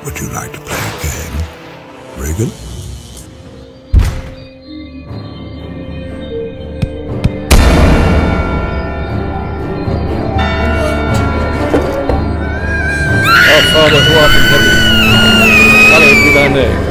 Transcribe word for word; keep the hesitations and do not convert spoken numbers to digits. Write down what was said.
Would you like to play a game, Regan? Our Father who art in heaven, hallowed be thy name.